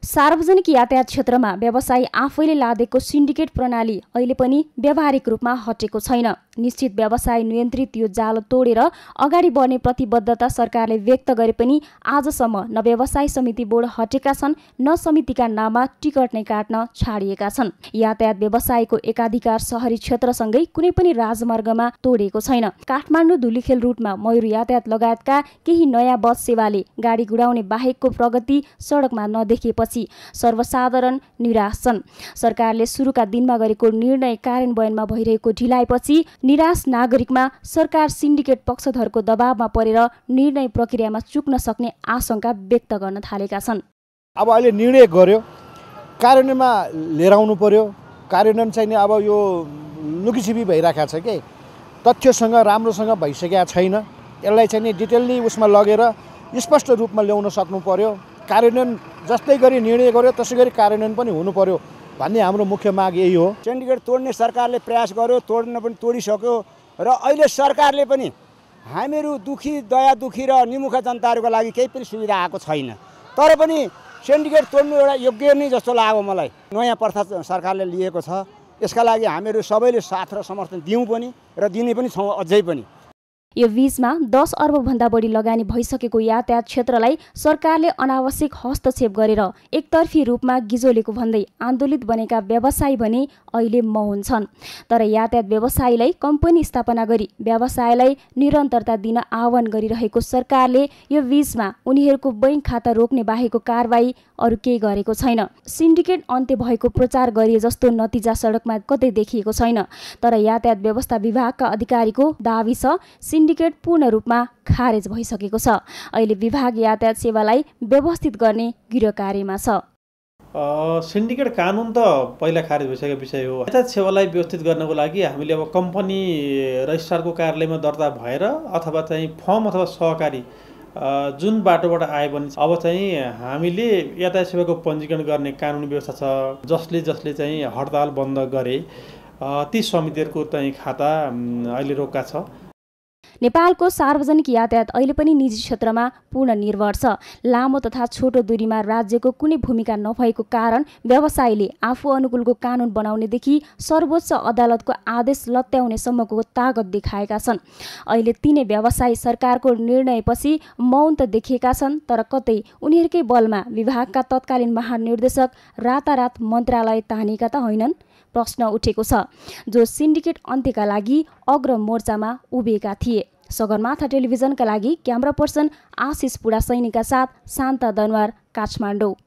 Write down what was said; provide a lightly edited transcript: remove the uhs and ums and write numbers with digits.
सार्वजनिक यातायात क्षेत्रमा व्यवसायी आफैले लादेको सिन्डिकेट प्रणाली अहिले पनि व्यावहारिक रूपमा हटेको छैन। निश्चित व्यवसाय नियन्त्रित यो जाल तोडेर अगाडि बढ्ने प्रतिबद्धता सरकारले व्यक्त गरे पनि आजसम्म न व्यवसाय समिति बोर्ड हटेका छन्, न समितिका नाममा टिकट नै काट्न छाडिएका छन्। यातायात व्यवसायको एकाधिकार शहरी क्षेत्रसँगै कुनै पनि राजमार्गमा तोडेको छैन। काठमाडौँ धुलीखेल रुटमा मयूर यातायात लगायतका केही नयाँ बस सेवाले गाडी गुडाउने बाहेकको प्रगति सडकमा नदेखिएपछि सर्वसाधारण निराश छन्। सरकारले सुरुका दिनमा गरेको निर्णय कार्यान्वयनमा भइरहेको ढिलाइपछि निराश नागरिकमा सरकार सिन्डिकेट पक्षधरको दबावमा परेर निर्णय प्रक्रियामा चुक्न सक्ने आशंका व्यक्त गर्न थालेका छन्। अब अहिले निर्णय गर्यो, कार्यान्वयनमा लिएर आउनु पर्यो। कार्यान्वयन चाहिँ अब यो लुकीछिपी भइरहेको छ कि तथ्यसँग राम्रोसँग भइसकेका छैन। यसलाई चाहिँ डिटेलली उसमा लगेर स्पष्ट रूपमा ल्याउन सक्नु पर्यो। कार्यान्वयन जस्तै गरी निर्णय गर्यो त्यसै गरी कार्यान्वयन पनि हुनु पर्यो भन्ने हाम्रो मुख्य माग यही हो। सिन्डिकेट तोड्ने सरकारले प्रयास गर्यो, तोड्न पनि तोडिसक्यो र अहिले सरकारले पनि हामीहरू दुखी दया दुखी र निमुखा जनताहरूको लागि केही पनि सुविधा आएको छैन। तर पनि सिन्डिकेट तोड्नु एउटा योग्य नै जस्तो लाग्यो मलाई। नयाँ प्रथा सरकारले लिएको छ, यसका लागि हामीहरू सबैले साथ र समर्थन दिउँ पनि र दिने पनि छौँ अझै पनि। यो बीचमा 10 अर्बभन्दा बढी लगानी भइसकेको यातायात क्षेत्रलाई सरकारले अनावश्यक हस्तक्षेप गरेर एकतर्फी रूपमा गिजोलेको भन्दै आन्दोलित बनेका व्यवसायी भने अहिले मौन छन्। तर यातायात व्यवसायीलाई कम्पनी स्थापना गरी व्यवसायलाई निरन्तरता दिन आह्वान गरिरहेको सरकारले यो बीचमा उनीहरूको बैंक खाता रोक्ने बाहेकको कारबाही अरू केही गरेको छैन। सिन्डिकेट अन्त्य भएको प्रचार गरिए जस्तो नतिजा सडकमा कतै देखिएको छैन। तर यातायात व्यवस्था विभागका अधिकारीको दाबी छ सिन्डिकेट पूर्ण रूपमा खारेज भइसकेको छ। अहिले विभाग यातायात सेवालाई व्यवस्थित गर्ने गृह कार्यमा छ। सिन्डिकेट कानुन त पहिला खारेज भइसकेको विषय हो। यातायात सेवालाई व्यवस्थित गर्नको लागि हामीले अब कम्पनी रजिस्ट्रारको कार्यालयमा दर्ता भएर अथवा चाहिँ फर्म अथवा सहकारी जुन बाटोबाट आए पनि अब चाहिँ हामीले यातायात सेवाको पञ्जीकरण गर्ने कानुनी व्यवस्था छ। जसले चाहिँ हडताल बन्द गरे ती समितिहरूको चाहिँ खाता अहिले रोक्का छ। नेपालको सार्वजनिक यातायात अहिले पनि निजी क्षेत्रमा पूर्ण निर्भर छ। लामो तथा छोटो दूरीमा राज्यको कुनै भूमिका नभएको कारण व्यवसायीले आफू अनुकूलको कानुन बनाउनेदेखि सर्वोच्च अदालतको आदेश लत्याउनेसम्मको तागत देखाएका छन्। अहिले तिनै व्यवसायी सरकारको निर्णयपछि मौन त देखिएका छन्, तर कतै उनीहरूकै बलमा विभागका तत्कालीन महानिर्देशक रातारात मन्त्रालय तानेका त होइनन्? प्रश्न उठेको छ, जो सिन्डिकेट अन्त्यका लागि अग्र मोर्चामा उभिएका थिए। सगरमाथा टेलिभिजनका लागि क्यामेरा पर्सन आशिष पुडा सैनीका साथ शान्ता दनवार, काठमाडौँ।